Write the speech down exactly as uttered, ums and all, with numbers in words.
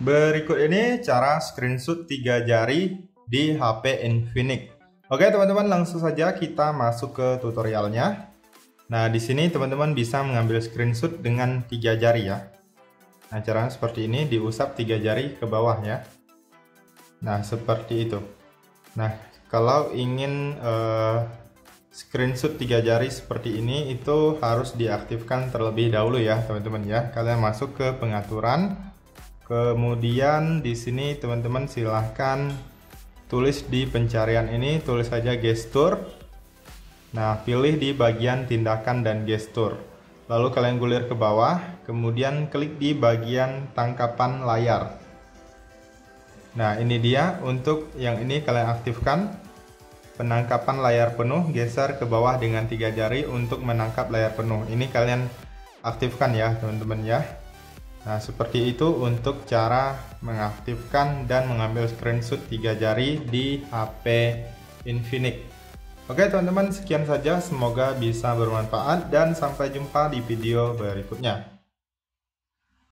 Berikut ini cara screenshot tiga jari di H P Infinix. Oke teman-teman, langsung saja kita masuk ke tutorialnya. Nah, di sini teman-teman bisa mengambil screenshot dengan tiga jari ya. Nah, caranya seperti ini, diusap tiga jari ke bawah ya. Nah, seperti itu. Nah, kalau ingin uh, screenshot tiga jari seperti ini, itu harus diaktifkan terlebih dahulu ya teman-teman ya. Kalian masuk ke pengaturan, kemudian di sini teman-teman silahkan tulis di pencarian ini, tulis saja gestur. Nah, pilih di bagian tindakan dan gestur. Lalu kalian gulir ke bawah, kemudian klik di bagian tangkapan layar. Nah, ini dia, untuk yang ini kalian aktifkan. Penangkapan layar penuh, geser ke bawah dengan tiga jari untuk menangkap layar penuh. Ini kalian aktifkan ya teman-teman ya. Nah, seperti itu untuk cara mengaktifkan dan mengambil screenshot tiga jari di H P Infinix. Oke teman-teman, sekian saja, semoga bisa bermanfaat dan sampai jumpa di video berikutnya.